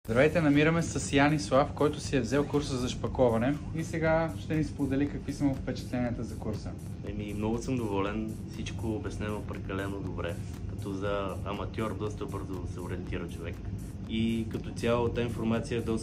Здравейте, намираме се с Янислав, който си е взел курса за шпакловане и сега ще ни сподели какви са му впечатленията за курса. Много съм доволен, всичко обяснено прекалено добре. Като за аматьор доста бързо се ориентира човек. И като цяло тази информация е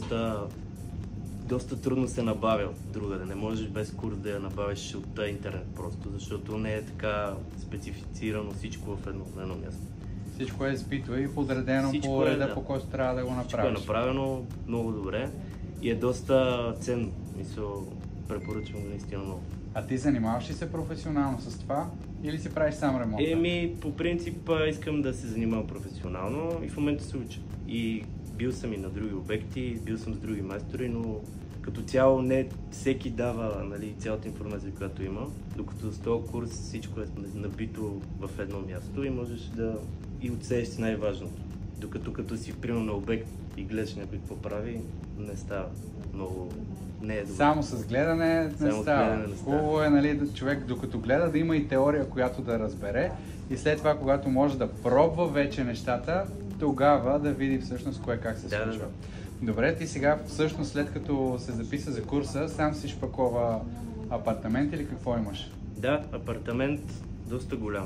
доста трудно се набавя другаде. Не можеш без курс да я набавиш от интернет просто, защото не е така специфицирано всичко в едно място. Всичко е избито и подредено по реда, по който трябва да го направиш. Всичко е направено много добре и е доста ценно. Препоръчвам го наистина много. А ти занимаваш ли се професионално с това или си правиш сам ремонт? По принцип искам да се занимавам професионално и в момента се уча. И бил съм и на други обекти, бил съм с други майстори, но като цяло не всеки дава цялата информация, която има, докато с този курс всичко е набито в едно място и можеш да и отсееш си най-важното. Докато като си примерно на обект и гледаш някой какво прави, не става много. Не е добре. Само с гледане не става. Хубаво е човек докато гледа да има и теория, която да разбере и след това, когато може да пробва вече нещата, тогава да види всъщност кое как се случва. Добре, ти сега всъщност след като се записа за курса, сам си шпаклова апартамент или какво имаш? Да, апартамент доста голям,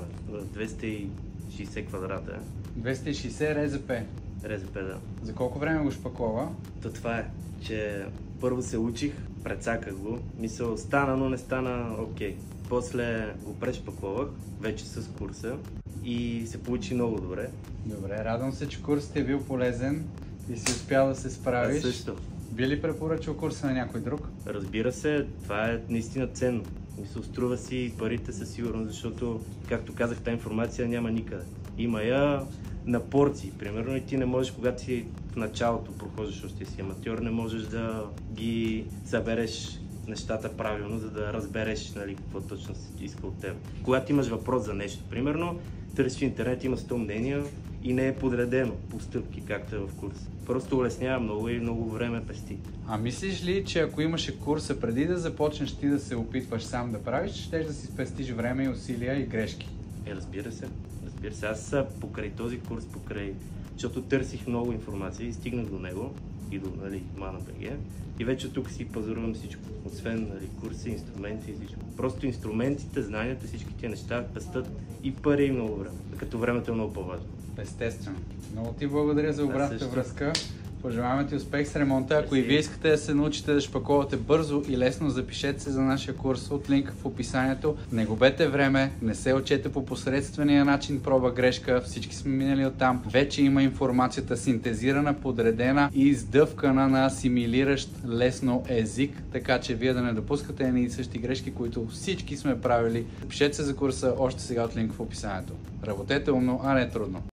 260 квадрата. 260 РЗП? РЗП, да. За колко време го шпаклова? Това е, че първо се учих, прецаках го, стана, но не стана окей. После го прешпакловах, вече с курса и се получи много добре. Добре, радвам се, че курсът е бил полезен и си успял да се справиш. Аз също. Би ли препоръчал курса на някой друг? Разбира се, това е наистина ценно. Струва си парите със сигурност, защото, както казах, тази информация няма никъде. Има я на порции. Примерно и ти не можеш, когато си в началото прохождаш, още си аматьор, не можеш да ги събереш нещата правилно, за да разбереш какво точно се иска от теб. Когато имаш въпрос за нещо, примерно, търсиш в интернет, има 100 мнения и не е подредено по стъпки, както е в курс. Просто улеснява много и много време пести. А мислиш ли, че ако имаше курса преди да започнеш ти да се опитваш сам да правиш, щеш да си спестиш време и усилия и грешки? Разбира се. Аз покрай този курс, защото търсих много информация и стигнах до него и до Mana.bg и вече тук си пазарувам всичко, освен курси, инструменти и всичко. Просто инструментите, знанията, всички тия неща пестят и пари и много време, като времето е много по-важно. Естествено. Много ти благодаря за обратната връзка. Пожелаваме ти успех с ремонта. Ако и вие искате да се научите да шпакловате бързо и лесно, запишете се за нашия курс от линка в описанието. Не губете време, не се учете по посредствения начин проба-грешка, всички сме минали оттам. Вече има информацията синтезирана, подредена и издъвкана на асимилиращ лесно език, така че вие да не допускате едни и същи грешки, които всички сме правили. Запишете се за курса още сега от линка в описанието. Работете умно, а не трудно.